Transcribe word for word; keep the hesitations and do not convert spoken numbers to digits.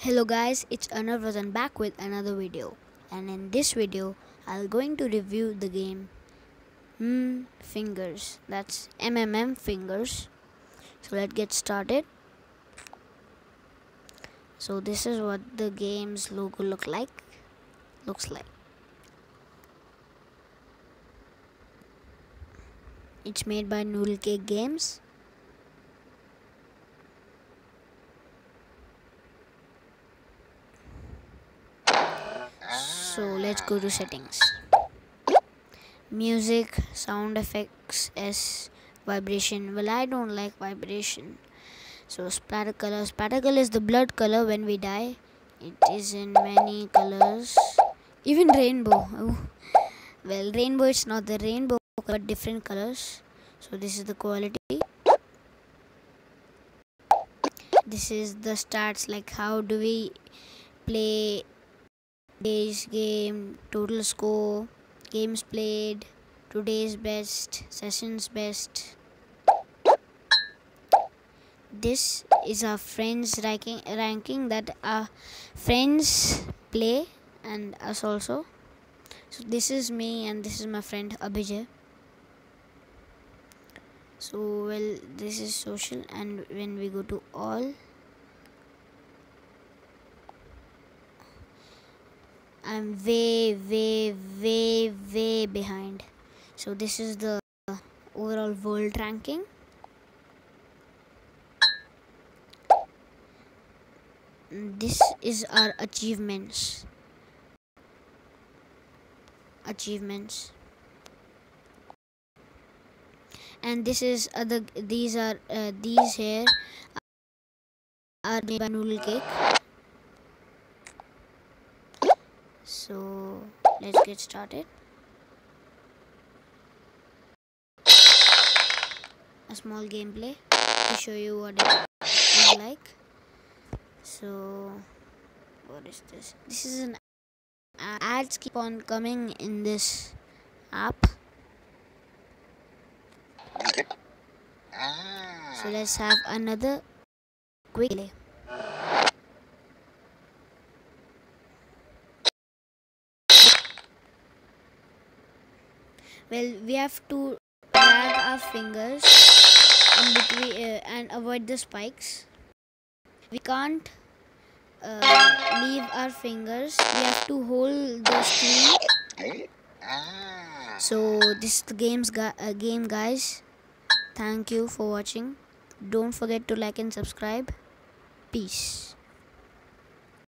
Hello guys, it's Anurv and back with another video, and in this video I'll going to review the game Hmm Fingers. That's M M M Fingers. So let's get started. So this is what the game's logo look like looks like. It's made by Noodle Cake Games. So let's go to settings. Music, sound effects, S, vibration. Well, I don't like vibration. So splatter color. Splatter color is the blood color when we die. It is in many colors. Even rainbow. Oh. Well, rainbow it's not the rainbow but different colors. So this is the quality. This is the stats, like how do we play today's game, total score, games played, today's best, sessions best. This is our friends ranking, ranking that our friends play and us also. So this is me and this is my friend Abhijay. So well, this is social, and when we go to all, I'm way way way way behind. So this is the overall world ranking. This is our achievements achievements and this is other these are uh, these here are made by Noodle Cake. So let's get started. A small gameplay to show you what it is like. So what is this? This is an ad. Ads keep on coming in this app. So let's have another quick play. Well, we have to drag our fingers in between uh, and avoid the spikes. We can't uh, leave our fingers. We have to hold the screen. So this is the game's gu uh, game, guys. Thank you for watching. Don't forget to like and subscribe. Peace.